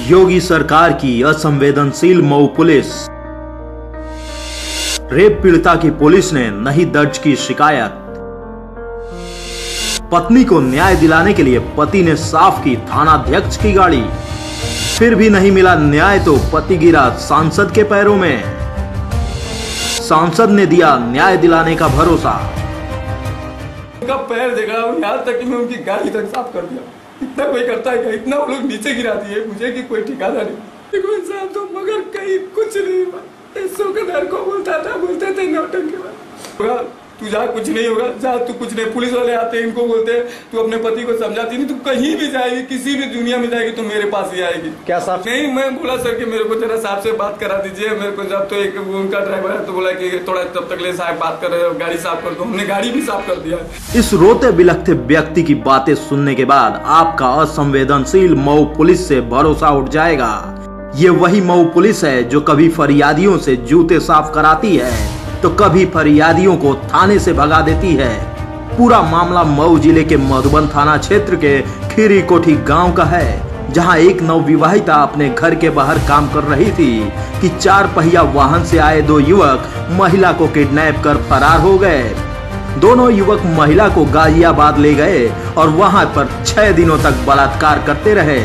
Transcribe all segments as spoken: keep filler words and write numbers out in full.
योगी सरकार की असंवेदनशील मऊ पुलिस। रेप पीड़िता की पुलिस ने नहीं दर्ज की शिकायत। पत्नी को न्याय दिलाने के लिए पति ने साफ की थानाध्यक्ष की गाड़ी, फिर भी नहीं मिला न्याय तो पति गिरा सांसद के पैरों में। सांसद ने दिया न्याय दिलाने का भरोसा। उनका पैर देख रहा हूँ, यहाँ तक कि मैं उनकी गाड़ी तक साफ कर दिया। इतना कोई करता है क्या? इतना वो लोग नीचे गिरा दिए मुझे कि कोई ठिकाना नहीं। देखो इंसान तो मगर कहीं कुछ नहीं। सौ के दर को बोलता था, बोलते थे नौटंकी होगा, तू जा कुछ नहीं होगा, जा तू कुछ नहीं। पुलिस वाले आते हैं, इनको बोलते हैं तू अपने पति को समझाती नहीं, तू कहीं भी जाएगी, किसी भी दुनिया में जाएगी तो मेरे पास ही आएगी। क्या साहब? नहीं, मैं बोला सर कि मेरे को जरा साहब से बात करा दीजिए मेरे को। जब तो एक उनका ड्राइवर है तो बोला कि थोड़ा तब तक ले साहब बात कर रहे हो, गाड़ी साफ कर दो। हमने गाड़ी भी साफ कर दिया। इस रोते बिलखते व्यक्ति की बातें सुनने के बाद आपका असंवेदनशील मऊ पुलिस से भरोसा उठ जाएगा। ये वही मऊ पुलिस है जो कभी फरियादियों से जूते साफ कराती है तो कभी फरियादियों को थाने से भगा देती है। पूरा मामला मऊ जिले के मधुबन थाना क्षेत्र के खीरी कोठी गांव का है, जहां एक नवविवाहिता अपने घर के बाहर काम कर रही थी कि चार पहिया वाहन से आए दो युवक महिला को किडनैप कर फरार हो गए। दोनों युवक महिला को गाजियाबाद ले गए और वहां पर छह दिनों तक बलात्कार करते रहे।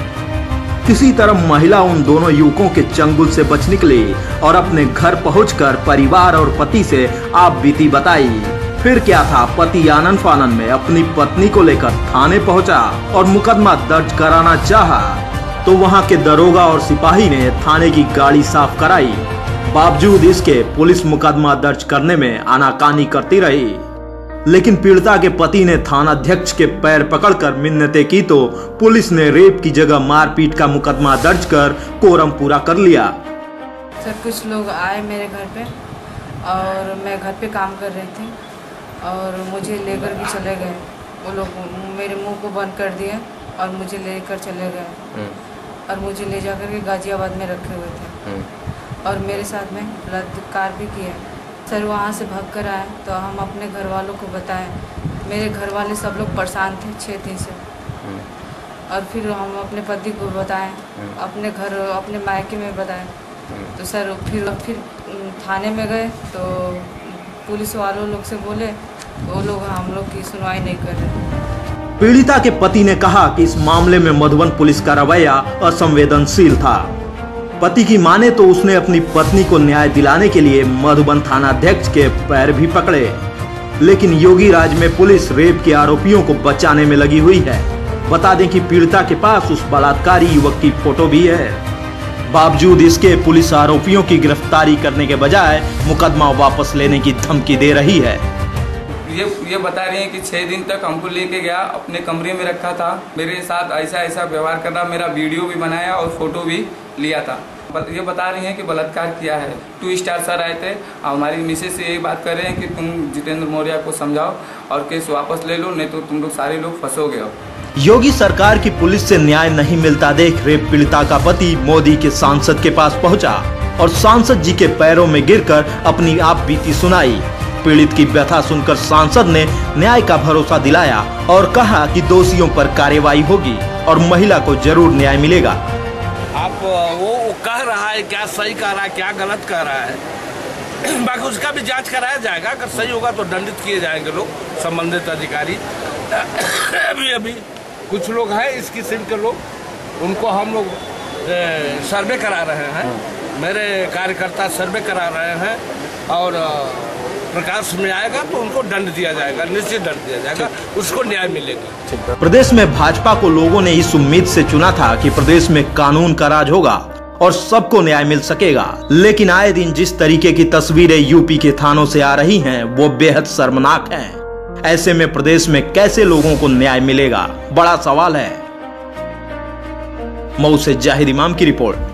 किसी तरह महिला उन दोनों युवकों के चंगुल से बच निकली और अपने घर पहुंचकर परिवार और पति से आप बीती बताई। फिर क्या था, पति आनन फानन में अपनी पत्नी को लेकर थाने पहुंचा और मुकदमा दर्ज कराना चाहा तो वहां के दरोगा और सिपाही ने थाने की गाड़ी साफ कराई। बावजूद इसके पुलिस मुकदमा दर्ज करने में आनाकानी करती रही, लेकिन पीड़िता के पति ने थानाध्यक्ष के पैर पकड़कर मिन्नतें की तो पुलिस ने रेप की जगह मारपीट का मुकदमा दर्ज कर कोरम पूरा कर लिया। सर कुछ लोग आए मेरे घर पे और मैं घर पे काम कर रही थी और मुझे लेकर के चले गए। वो लोग मेरे मुंह को बंद कर दिए और मुझे लेकर चले गए और मुझे ले जाकर के गाजियाबाद में रखे हुए थे और मेरे साथ में बलात्कार भी किया। सर वहाँ से भाग कर आए तो हम अपने घर वालों को बताएं। मेरे घर वाले सब लोग परेशान थे छः दिन से और फिर हम अपने पति को बताएं, अपने घर अपने मायके में बताएं तो सर फिर फिर थाने में गए तो पुलिस वालों लोग से बोले तो वो लोग हम लोग की सुनवाई नहीं कर रहे। पीड़िता के पति ने कहा कि इस मामले में मधुबन पुलिस का रवैया असंवेदनशील था। पति की माने तो उसने अपनी पत्नी को न्याय दिलाने के लिए मधुबन थानाध्यक्ष के पैर भी पकड़े, लेकिन योगी राज में पुलिस रेप के आरोपियों को बचाने में लगी हुई है। बता दें कि पीड़िता के पास उस बलात्कारी युवक की फोटो भी है। बावजूद इसके पुलिस आरोपियों की गिरफ्तारी करने के बजाय मुकदमा वापस लेने की धमकी दे रही है। ये ये बता रही हैं कि छह दिन तक हमको लेके गया, अपने कमरे में रखा था, मेरे साथ ऐसा ऐसा व्यवहार करना, मेरा वीडियो भी बनाया और फोटो भी लिया था। ये बता रही हैं कि बलात्कार किया है। टू स्टार सर आए थे, हमारी मिसेज से यही बात कर रहे हैं कि तुम जितेंद्र मौर्य को समझाओ और केस वापस ले लो, नहीं तो तुम लोग सारे लोग फंसोगे। हो योगी सरकार की पुलिस से न्याय नहीं मिलता देख रेप पीड़िता का पति मोदी के सांसद के पास पहुंचा और सांसद जी के पैरों में गिरकर अपनी आप बीती सुनाई। पीड़ित की व्यथा सुनकर सांसद ने न्याय का भरोसा दिलाया और कहा कि दोषियों पर कार्रवाई होगी और महिला को जरूर न्याय मिलेगा। आप वो कह रहा है क्या सही कह रहा है क्या गलत कह रहा है, बाकी उसका भी जांच कराया जाएगा। अगर सही होगा तो दंडित किए जाएंगे लोग, संबंधित अधिकारी। अभी अभी कुछ लोग हैं इस किस्म के लोग, उनको हम लोग सर्वे करा रहे हैं, मेरे कार्यकर्ता सर्वे करा रहे हैं और प्रकाश में आएगा तो उनको दंड दिया जाएगा, निश्चित दंड दिया जाएगा, उसको न्याय मिलेगा। प्रदेश में भाजपा को लोगों ने इस उम्मीद से चुना था कि प्रदेश में कानून का राज होगा और सबको न्याय मिल सकेगा, लेकिन आए दिन जिस तरीके की तस्वीरें यूपी के थानों से आ रही हैं, वो बेहद शर्मनाक हैं। ऐसे में प्रदेश में कैसे लोगों को न्याय मिलेगा, बड़ा सवाल है। मऊ से जाहिद इमाम की रिपोर्ट।